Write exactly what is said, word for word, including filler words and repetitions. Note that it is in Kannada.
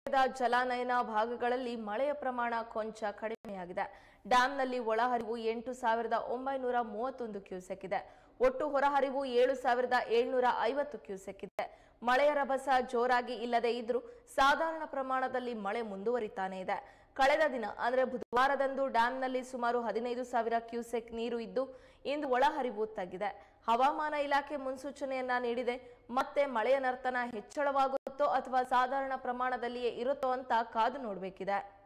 ಜಲಾನಯನ ಭಾಗಗಳಲ್ಲಿ ಮಳೆಯ ಪ್ರಮಾಣ ಕೊಂಚ ಕಡಿಮೆಯಾಗಿದೆ. ಡ್ಯಾಂನಲ್ಲಿ ಒಳಹರಿವು ಎಂಟು ಸಾವಿರದ ಒಂಬೈನೂರ ಮೂವತ್ತೊಂದು ಕ್ಯೂಸೆಕ್ ಇದೆ. ಒಟ್ಟು ಹೊರಹರಿವು ಏಳು ಸಾವಿರದ ಏಳ್ನೂರ ಐವತ್ತು ಕ್ಯೂಸೆಕ್ ಇದೆ. ಮಳೆಯ ರಭಸ ಜೋರಾಗಿ ಇಲ್ಲದೆ ಇದ್ರೂ ಸಾಧಾರಣ ಪ್ರಮಾಣದಲ್ಲಿ ಮಳೆ ಮುಂದುವರಿತಾನೆ ಇದೆ. ಕಳೆದ ದಿನ ಅಂದರೆ ಬುಧವಾರದಂದು ಡ್ಯಾಂನಲ್ಲಿ ಸುಮಾರು ಹದಿನೈದು ಸಾವಿರ ಕ್ಯೂಸೆಕ್ ನೀರು ಇದ್ದು ಇಂದು ಒಳಹರಿವು ತಗ್ಗಿದೆ. ಹವಾಮಾನ ಇಲಾಖೆ ಮುನ್ಸೂಚನೆಯನ್ನ ನೀಡಿದೆ. ಮತ್ತೆ ಮಳೆಯ ನರ್ತನ ಹೆಚ್ಚಳವಾಗುತ್ತೋ ಅಥವಾ ಸಾಧಾರಣ ಪ್ರಮಾಣದಲ್ಲಿಯೇ ಇರುತ್ತೋ ಅಂತ ಕಾದು ನೋಡಬೇಕಿದೆ.